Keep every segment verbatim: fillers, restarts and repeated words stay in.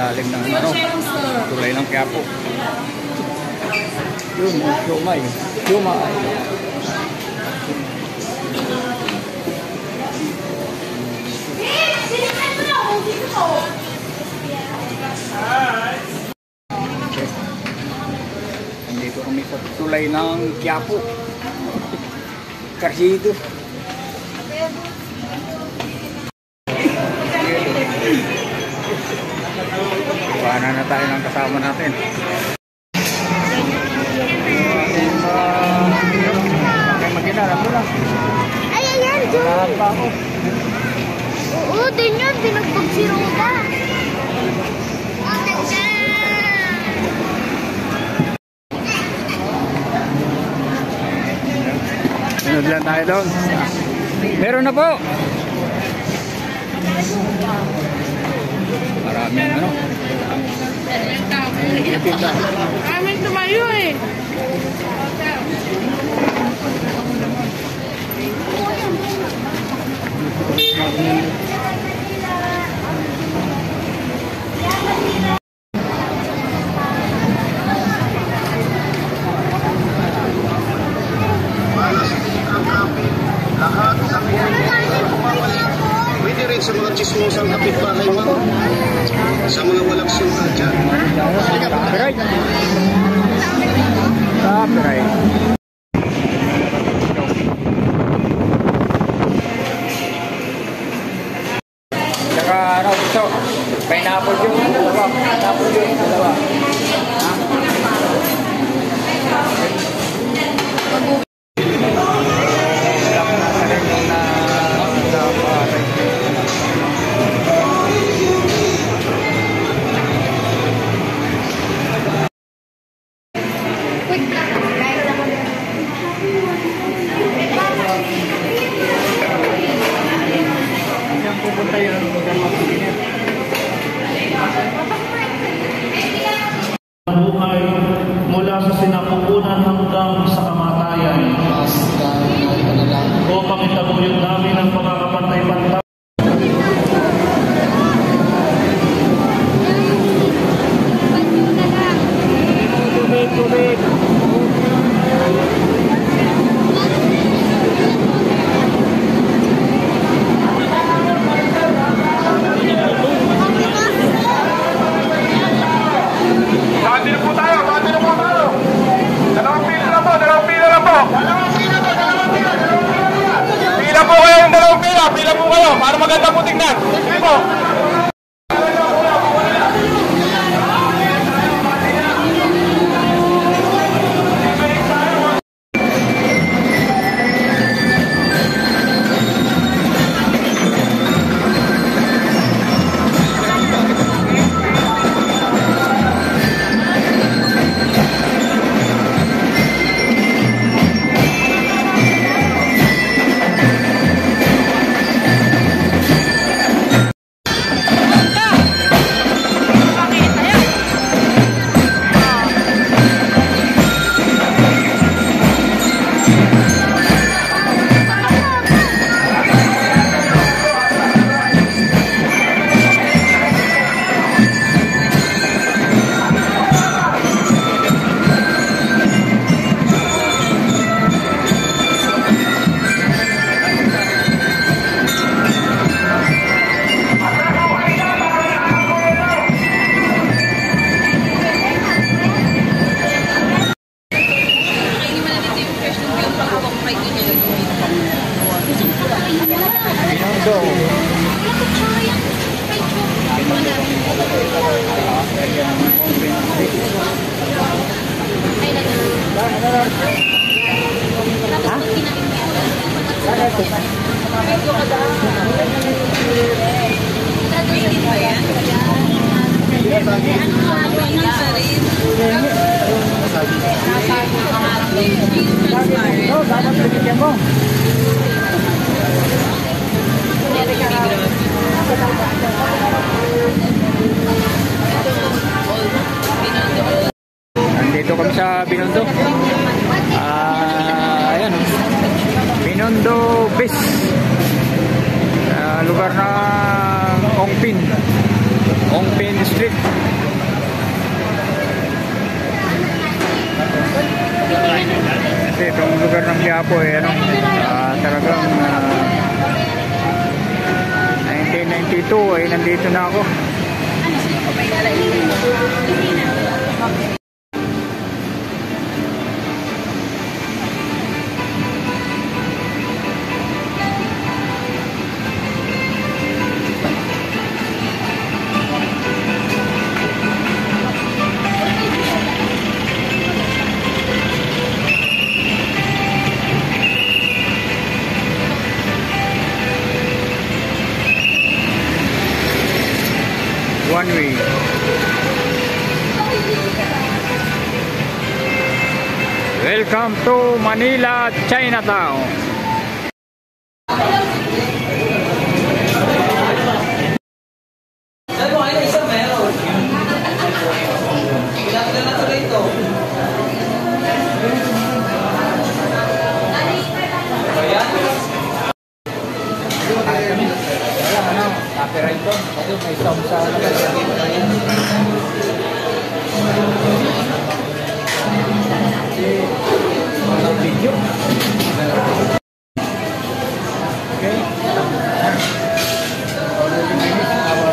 ilalim ng ano, tulay ng Quiapo. Yun, siomay. Siomay. Nandito kami sa tulay ng Quiapo. Karsido. Paano na tayo ng kasama natin? Okay, mag-inalam mo lang. Ay, ayan, dyan. Lahat pa ako. Oo, din yun. Pinagbagsiroon ka. Sunod lang tayo doon. Meron na po. Maraming ano. Maraming tumayo eh. Pwede rin sa mga chismosang kapitbahay mo, sa mga walang syuka dyan. Copyright. Copyright. Saka ano gusto? Pineapple yun. Dalawa. Pineapple yun. Dalawa. Buhay mula sa sinapupunan hanggang sa kamatayan. Upang itaguyod namin ang pagkakapantay-pantay. Tubig, tubig. Pila po kayo para maganda po tingnan. Sige po. Nandito kami sa Binondo. Ah, ayan. Binondo Base. Uh, lugar ng Ongpin. Ongpin Street. Kasi itong lugar ng Quiapo eh, ano, uh, talagang uh, nineteen ninety-two ay nandito na ako. One way. Welcome to Manila, Chinatown. Copyright to. Kasi may sound sa video. Okay. Already finished our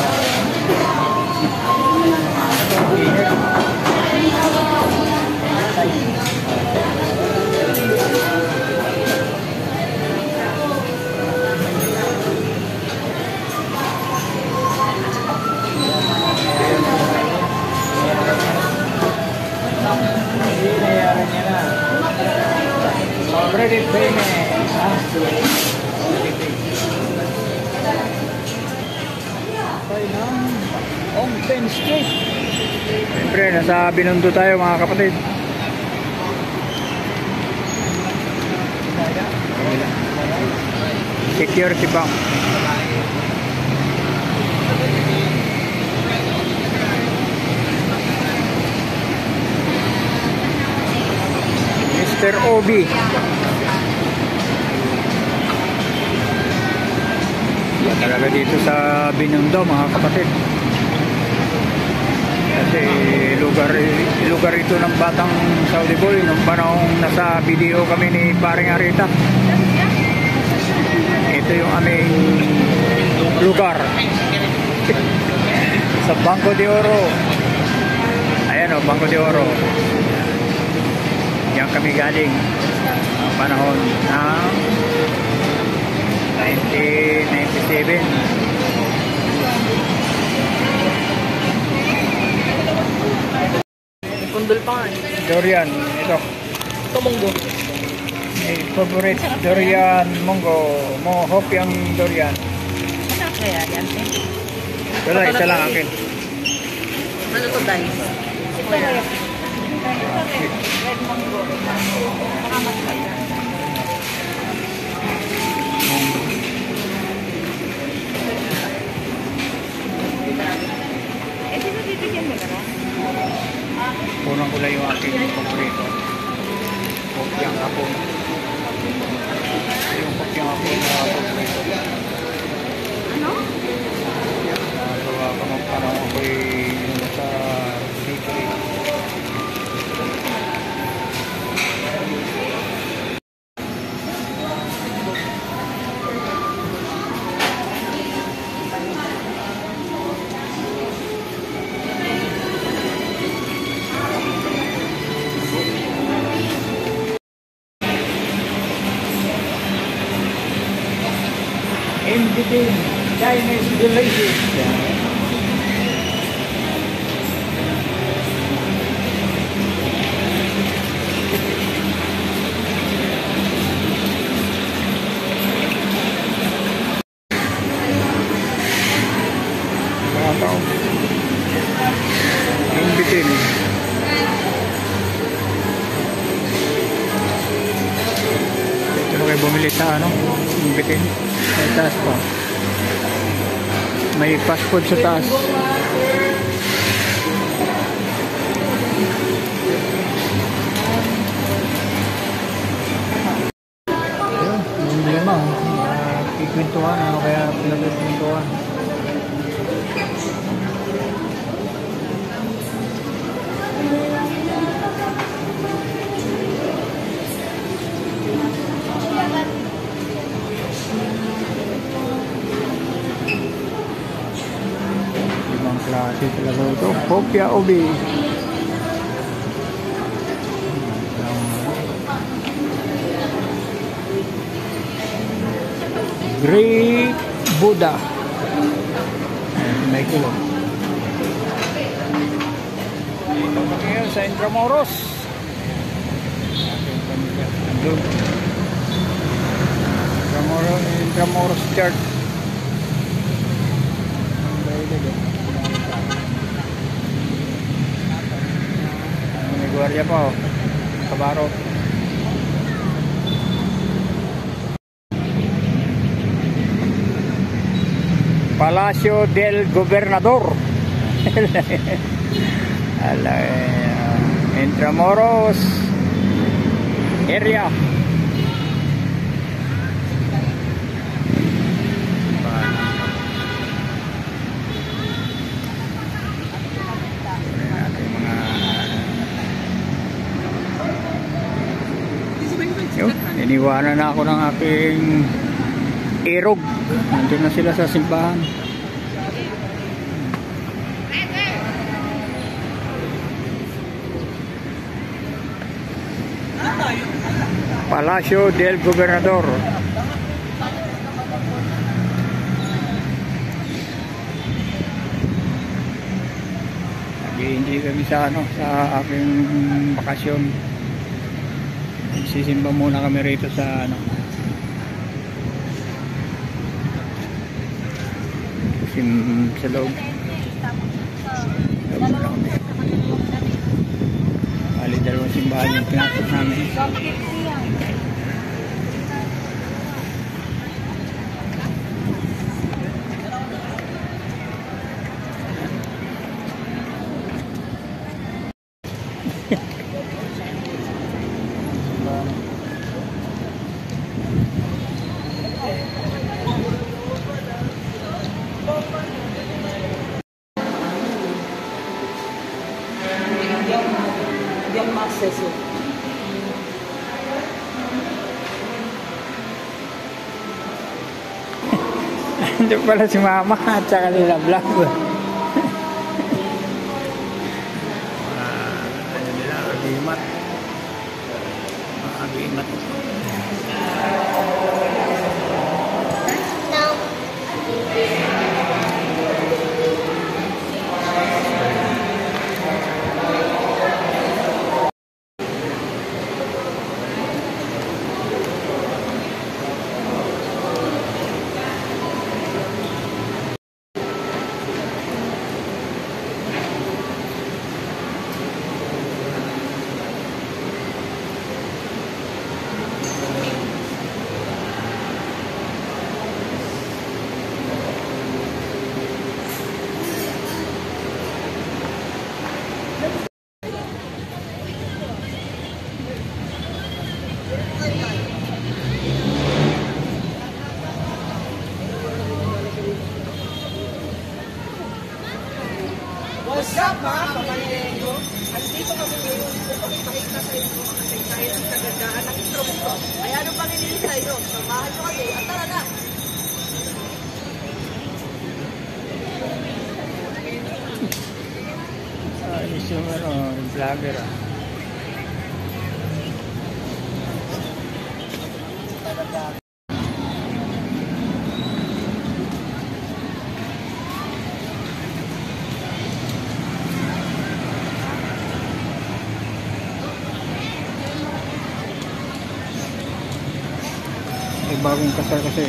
already finished. Okay na. Ongpin Street. Siyempre, nasa Binondo tayo mga kapatid. Security bank. Mister Obi. Yan talaga dito sa Binondo mga kapatid. Kasi lugar, lugar ito ng batang Saudi boy nung panahong nasa video kami ni Paring Arita. Ito yung aming lugar. Sa Bangko de Oro. Ayan o, Bangko de Oro. Diyan kami galing ang panahon ng nineteen ninety-seven. Kundol pa nga. Durian, ito. Ito munggo. May favorite durian, munggo. Mo hop yung durian. Ano kaya yan? Wala, isa lang akin. Ano to guys? Ito kaya. Red mango. Baka mas kaya. Eh, sino bibigyan mo na lang? Unang kulay yung aking paborito. Kopyang hapon. Yung kopyang hapon na paborito. Ano? Nagawa ko ng panahon ako'y sa bakery. In between Chinese villages. In between. Ito na kayo bumili sa ano? In between. Sa taas pa. May fast food sa taas. Ayun, yung lima. Uh, Kikwentuhan. Ano kaya pinagkwentuhan? Kopya ubi. Great Buddha. Ayan, may kulo. Dito pa ngayon sa Intramuros. Andun. Intramuros, Intramuros Church. May gwardiya pa, oh. Kabarot. Palacio del Gobernador. Ala, uh, Intramuros area. Yo, iniwanan na ako ng aking erog. Nandun na sila sa simbahan. Palacio del Gobernador. Nag-i-enjoy kami sa ano, sa aking bakasyon. Sisimba muna kami rito sa ano, sim sa loob. Loob na kami. Bali dalawang simbahan yung pinasok namin. Hindi ako ma-access yun. Hindi pala si mama at saka nila vlog. Ah, ano nila, agimat. Agimat. What's up mga kamalenggo? Andito kami ngayon upang ipakita sa inyo ang kasaysayan at kagandahan ng Intramuros. Kaya ano pang hinihintay nyo? Samahan nyo kami at tara na! Ayos yung ano, yung vlogger ah. May bagong kasal kasi.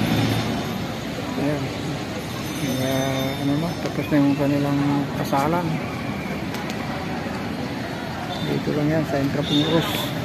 Ayan. Kaya, ano na, tapos na yung kanilang kasalan. Dito lang yan sa Intramuros.